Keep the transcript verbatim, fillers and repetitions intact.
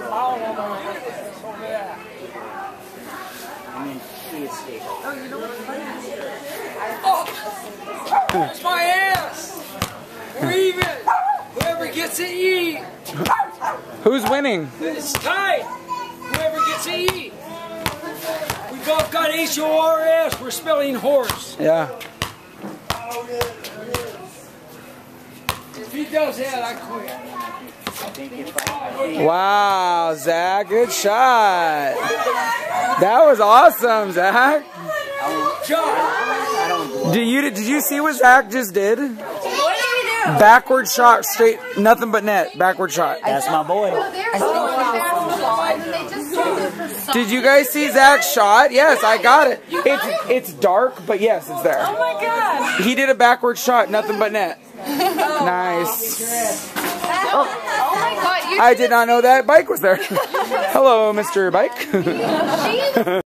I mean, he escaped. Oh, you know what's funny? Oh! That's my ass! We're even! Whoever gets to eat! Who's winning? It's tight! Whoever gets to eat! We both got H O R S. We're spelling horse. Yeah. If he does that, I quit. Wow, Zach, good shot. That was awesome, Zach. John! Did you did you see what Zach just did? What did he do? Backward shot, straight, nothing but net. Backward shot. That's my boy. Did you guys see Zach's shot? Yes, I got it. It's it's dark, but yes, it's there. Oh my god. He did a backward shot, nothing but net. Nice. Oh, oh my god. You I did not know that bike was there. Hello, Mister Bike.